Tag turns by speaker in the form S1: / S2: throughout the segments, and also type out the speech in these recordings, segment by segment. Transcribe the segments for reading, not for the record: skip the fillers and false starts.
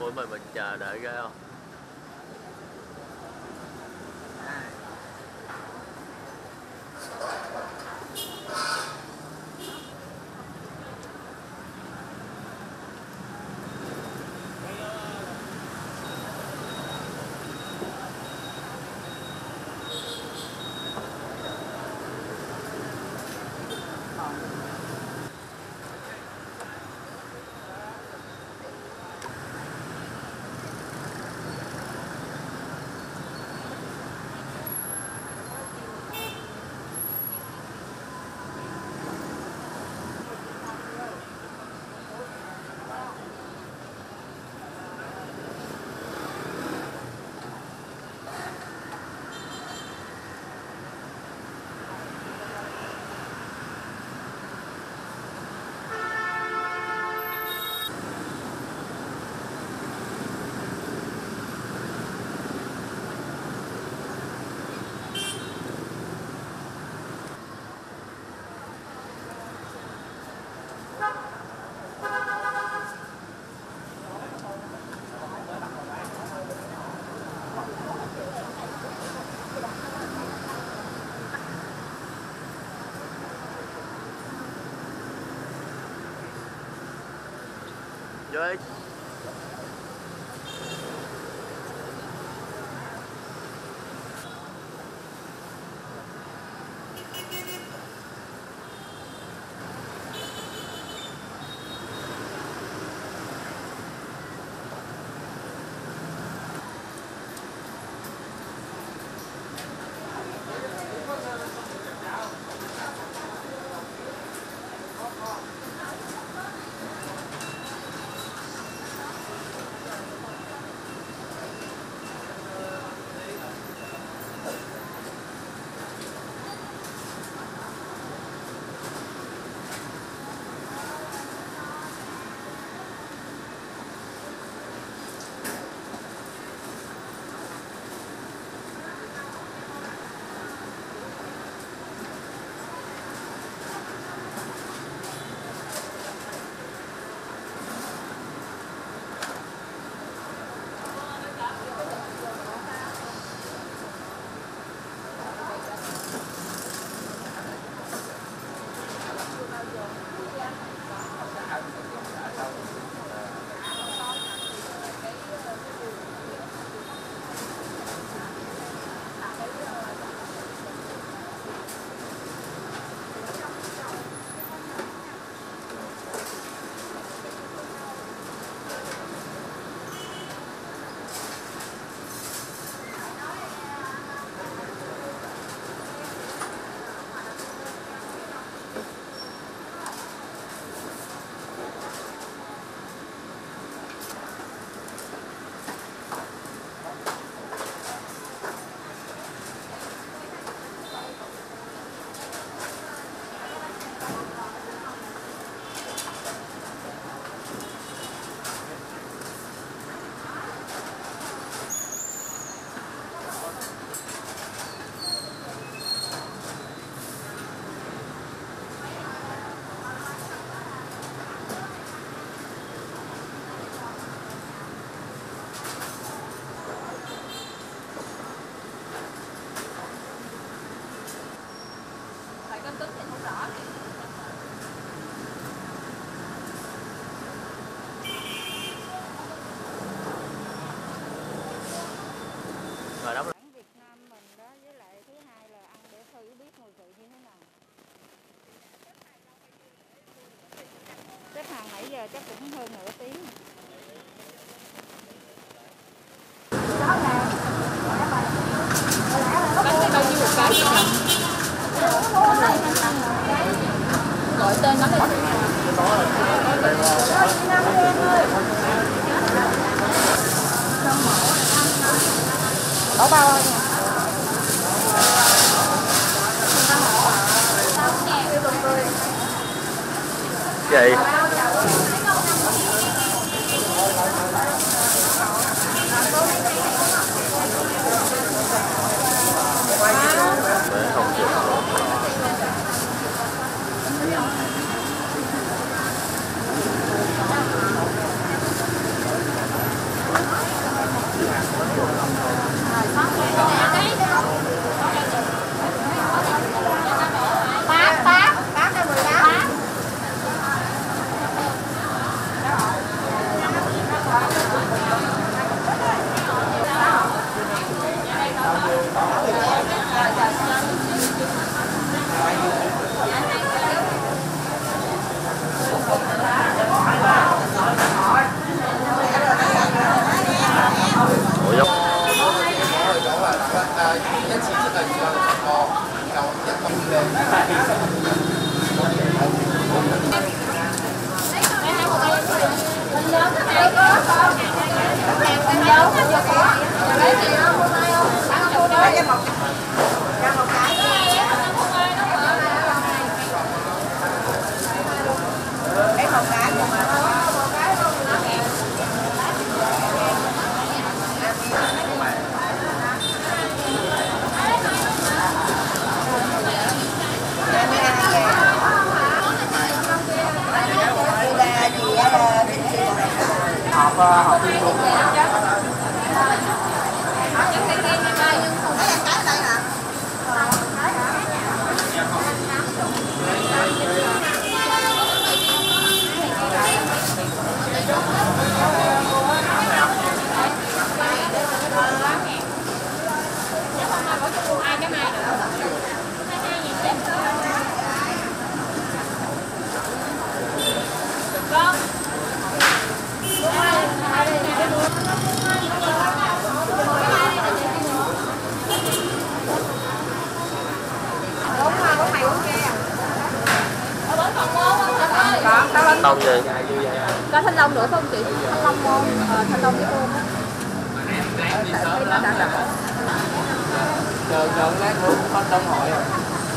S1: Ủa mình chờ đợi ghê không? Rồi. Rồi đó.
S2: Việt Nam mình đó, với lại thứ hai là ăn để thử biết mùi vị như thế nào. Xếp hàng nãy giờ chắc cũng hơn nửa tiếng.
S3: Bánh này bao nhiêu một cái vậy? Gọi tên nó là gì?
S2: Bỏ bao ơi.
S1: Gì? Không chịu.
S4: học viên luôn.
S1: Tông gì?
S3: Có thanh long nữa không chị? Thanh long ngon, thanh long với ôm á. Tại thấy nó đã đỏ.
S4: Chờ lát nữa có đông hội rồi.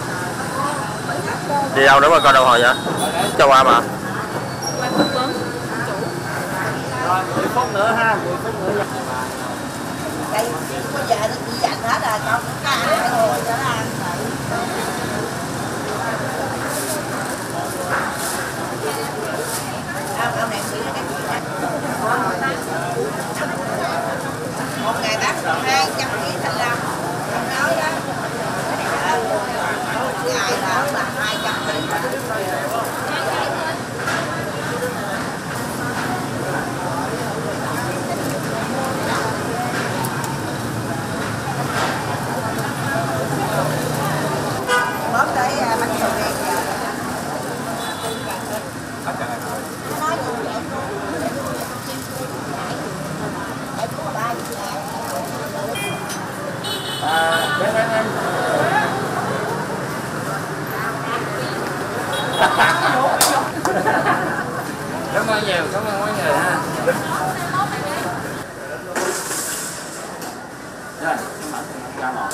S1: Đi đâu nữa mà coi đồng hồ vậy? Cho qua mà.
S3: Quay phỏng vấn chủ.
S4: Rồi 10 phút nữa ha, 10 phút nữa.
S5: Đây bây giờ nó chỉ dành hết rồi, con cá rồi cho nó ăn. Ông này nghĩ là cái gì đó. Một ngày bác 200 kg thanh long. Ông nói đó. Một ngày là 200 kg. Món tới bánh sầu riêng.
S4: Em. Cảm ơn nhiều, cảm ơn mọi người ha. Rồi, ra một.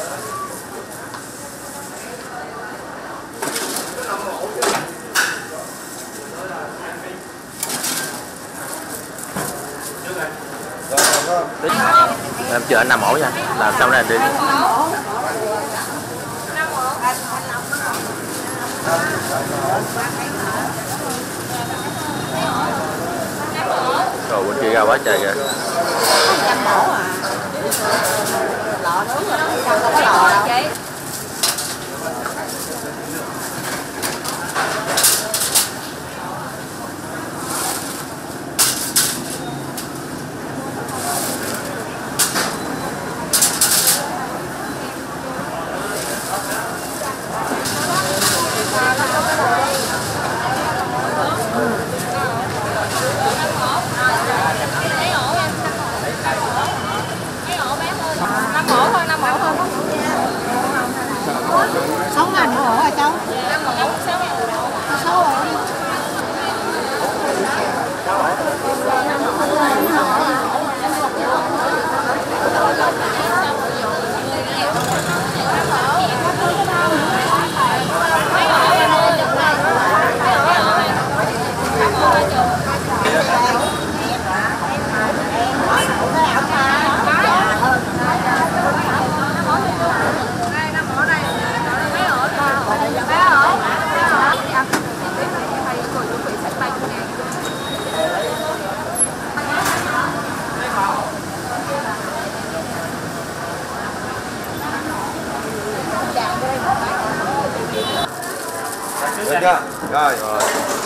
S1: Em chờ anh 5 ổ nha, làm xong rồi anh đi. Rồi bên kia ra quá trời kìa.
S5: 100 mổ à. Lọ nướng rồi, đâu có lọ đâu.
S6: Rồi.